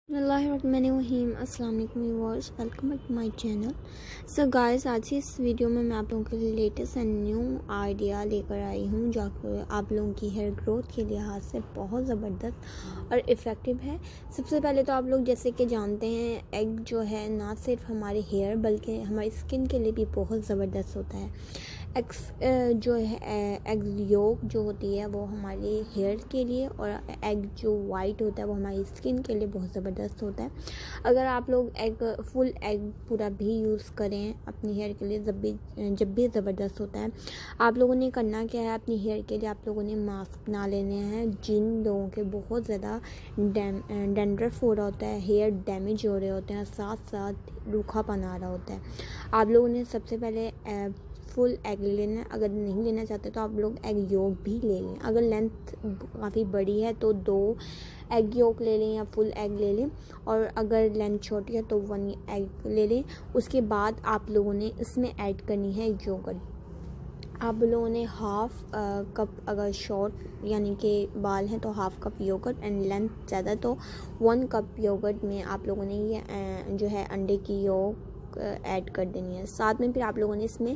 बिस्मिल्लाहिर्रहमानिर्रहीम। अस्सलाम वालेकुम viewers, welcome back to my channel. So guys, आज की इस वीडियो में मैं आप लोगों के लिए लेटेस्ट एंड न्यू आइडिया लेकर आई हूँ जो आप लोगों की हेयर ग्रोथ के लिहाज से बहुत ज़बरदस्त और इफ़ेक्टिव है। सबसे पहले तो आप लोग जैसे कि जानते हैं, एग जो है ना सिर्फ हमारे हेयर बल्कि हमारी स्किन के लिए भी बहुत ज़बरदस्त होता है। जो है एग योग जो होती है वो हमारे हेयर के लिए, और एग जो वाइट होता है वो हमारी स्किन के लिए बहुत ज़बरदस्त होता है। अगर आप लोग फुल एग पूरा भी यूज़ करें अपनी हेयर के लिए, जब भी ज़बरदस्त होता है। आप लोगों ने करना क्या है, अपनी हेयर के लिए आप लोगों ने मास्क बना लेने हैं। जिन लोगों के बहुत ज़्यादा डैंड्रफ हो रहा होता है, हेयर डैमेज हो रहे होते हैं, साथ साथ रूखापन आ रहा होता है, आप लोगों ने सबसे पहले फुल एग ले लेना है। अगर नहीं लेना चाहते तो आप लोग एग योग भी ले लें। अगर लेंथ काफ़ी बड़ी है तो 2 एग योग ले लें या फुल एग ले लें, और अगर लेंथ छोटी है तो 1 एग ले लें। उसके बाद आप लोगों ने इसमें ऐड करनी है योगर्ट। आप लोगों ने हाफ़ कप, अगर शॉर्ट यानी कि बाल हैं तो half cup yogurt, and length ज़्यादा तो 1 कप योगर्ट में आप लोगों ने ये जो है अंडे की योग ऐड कर देनी है। साथ में फिर आप लोगों ने इसमें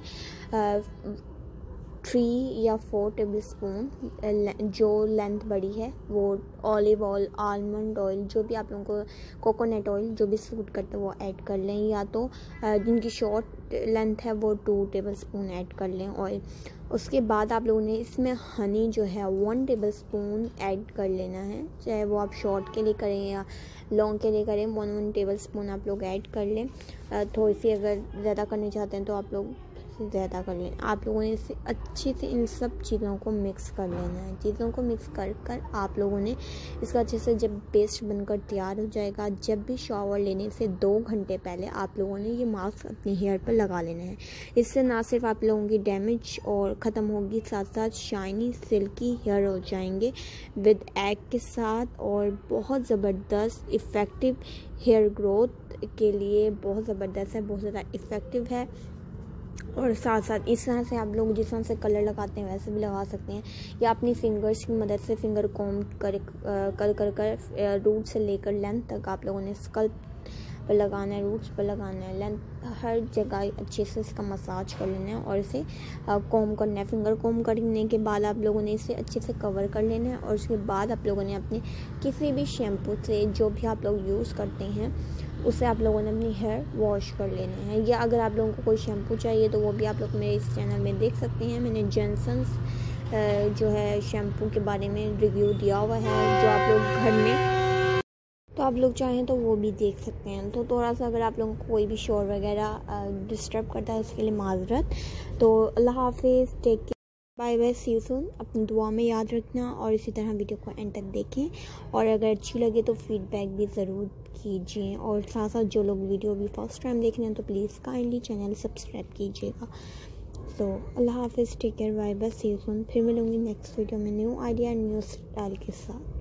3 या 4 टेबल स्पून, जो लेंथ बड़ी है वो ऑलिव ऑयल, आलमंड ऑयल, जो भी आप लोगों को, कोकोनट ऑयल जो भी सूट करते हैं वो ऐड कर लें, या तो जिनकी शॉर्ट लेंथ है वो 2 टेबल स्पून ऐड कर लें ऑयल। उसके बाद आप लोगों ने इसमें हनी जो है 1 टेबल स्पून ऐड कर लेना है, चाहे वो आप शॉर्ट के लिए करें या लॉन्ग के लिए करें। 1 टेबल स्पून आप लोग ऐड कर लें। थोड़ी सी अगर ज़्यादा करनी चाहते हैं तो आप लोग ज़्यादा कर लें। आप लोगों ने इसे अच्छे से इन सब चीज़ों को मिक्स कर लेना है। चीज़ों को मिक्स कर आप लोगों ने इसका अच्छे से, जब पेस्ट बनकर तैयार हो जाएगा, जब भी शावर लेने से 2 घंटे पहले आप लोगों ने ये मास्क अपनी हेयर पर लगा लेना है। इससे ना सिर्फ आप लोगों की डैमेज और ख़त्म होगी, साथ साथ शाइनी सिल्की हेयर हो जाएंगे विद एग के साथ, और बहुत ज़बरदस्त इफ़ेक्टिव हेयर ग्रोथ के लिए बहुत ज़बरदस्त है, बहुत ज़्यादा इफ़ेक्टिव है। और साथ साथ इस तरह से आप लोग जिस तरह से कलर लगाते हैं वैसे भी लगा सकते हैं, या अपनी फिंगर्स की मदद से फिंगर कॉम्ब कर रूट से लेकर लेंथ तक आप लोगों ने स्कल्प पर लगाना है, रूट्स पर लगाना है, लेंथ हर जगह अच्छे से इसका मसाज कर लेना है और इसे कॉम्ब करना है। फिंगर कॉम्ब करने के बाद आप लोगों ने इसे अच्छे से कवर कर लेना है, और उसके बाद आप लोगों ने अपने किसी भी शैम्पू से, जो भी आप लोग यूज़ करते हैं, उससे आप लोगों ने अपनी हेयर वॉश कर लेना है। या अगर आप लोगों को कोई शैम्पू चाहिए तो वो भी आप लोग मेरे इस चैनल में देख सकते हैं। मैंने जॉनसन्स जो है शैम्पू के बारे में रिव्यू दिया हुआ है, जो आप लोग घर में, तो आप लोग चाहें तो वो भी देख सकते हैं। तो थोड़ा सा अगर आप लोगों को कोई भी शोर वगैरह डिस्टर्ब करता है उसके लिए माजरत। तो अल्लाह हाफिज़, take care, bye bye, see you soon. अपनी दुआ में याद रखना और इसी तरह वीडियो को एंड तक देखें, और अगर अच्छी लगे तो फीडबैक भी ज़रूर कीजिए। और साथ साथ जो लोग वीडियो भी फर्स्ट टाइम देख रहे हैं तो प्लीज़ काइंडली चैनल सब्सक्राइब कीजिएगा। तो अल्लाह हाफिज़, take care, bye bye, see you soon. फिर मिलूँगी नेक्स्ट वीडियो में न्यू आइडिया न्यू स्टाइल के साथ।